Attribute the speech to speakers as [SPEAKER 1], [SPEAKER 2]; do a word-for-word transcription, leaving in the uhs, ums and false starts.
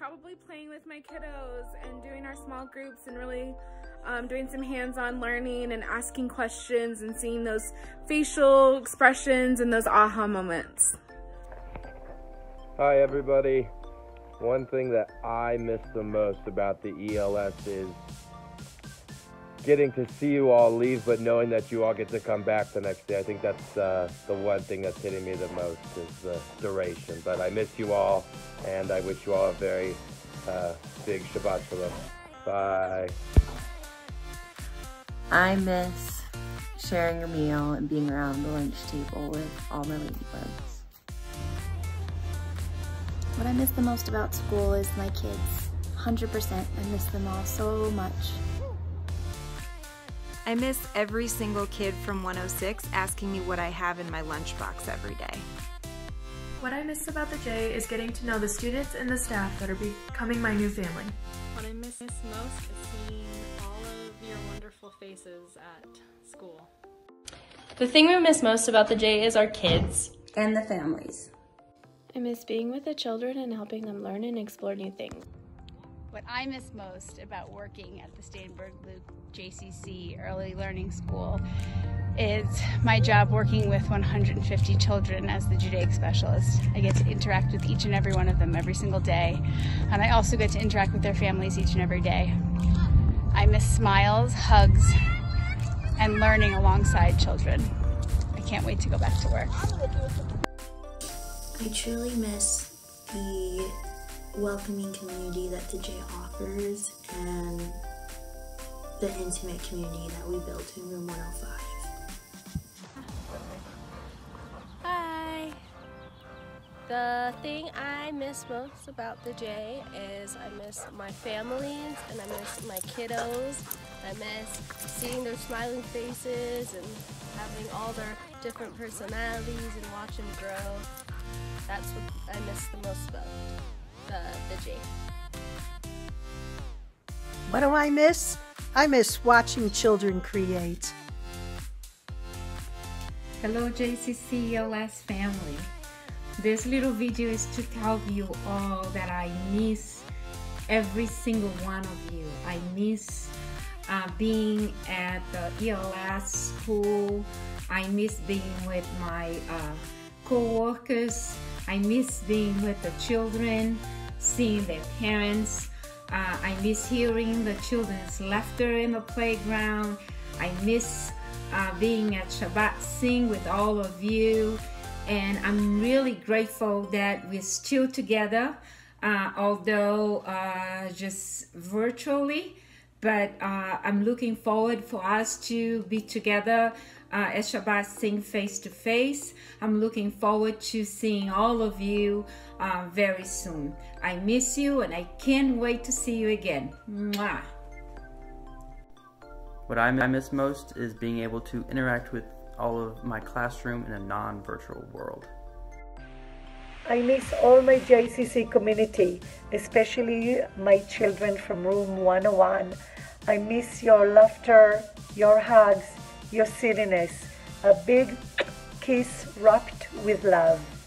[SPEAKER 1] probably playing with my kiddos and doing our small groups and really um, doing some hands-on learning and asking questions and seeing those facial expressions and those aha moments.
[SPEAKER 2] Hi everybody. One thing that I miss the most about the E L S is getting to see you all leave, but knowing that you all get to come back the next day. I think that's uh, the one thing that's hitting me the most is the duration. But I miss you all, and I wish you all a very uh, big Shabbat Shalom. Bye.
[SPEAKER 3] I miss sharing a meal and being around the lunch table with all my ladybugs.
[SPEAKER 4] What I miss the most about school is my kids. one hundred percent. I miss them all so much.
[SPEAKER 5] I miss every single kid from one oh six asking me what I have in my lunchbox every day.
[SPEAKER 6] What I miss about the J is getting to know the students and the staff that are becoming my new family.
[SPEAKER 7] What I miss most is seeing all of your wonderful faces at school.
[SPEAKER 8] The thing we miss most about the J is our kids.
[SPEAKER 3] And the families.
[SPEAKER 9] I miss being with the children and helping them learn and explore new things.
[SPEAKER 10] What I miss most about working at the Staenberg-Loup J C C Early Learning School is my job working with one hundred fifty children as the Judaic specialist. I get to interact with each and every one of them every single day, and I also get to interact with their families each and every day. I miss smiles, hugs, and learning alongside children. I can't wait to go back to work.
[SPEAKER 11] I truly miss the welcoming community that the J offers and the intimate community that we built in room one oh five.
[SPEAKER 9] Hi! The thing I miss most about the J is I miss my families and I miss my kiddos. I miss seeing their smiling faces and having all their different personalities and watch them grow. That's what I miss the most about the, the J.
[SPEAKER 12] What do I miss? I miss watching children create.
[SPEAKER 13] Hello J C C E L S family. This little video is to tell you all that I miss every single one of you. I miss uh, being at the E L S school. I miss being with my uh, co-workers. I miss being with the children, seeing their parents. Uh, I miss hearing the children's laughter in the playground. I miss uh, being at Shabbat Sing with all of you. And I'm really grateful that we're still together, uh, although uh, just virtually. But uh, I'm looking forward for us to be together uh, at Shabbat Sing face to face. I'm looking forward to seeing all of you uh, very soon. I miss you and I can't wait to see you again. Mwah.
[SPEAKER 14] What I miss most is being able to interact with all of my classroom in a non-virtual world.
[SPEAKER 15] I miss all my J C C community, especially my children from room one oh one. I miss your laughter, your hugs, your silliness. A big kiss wrapped with love.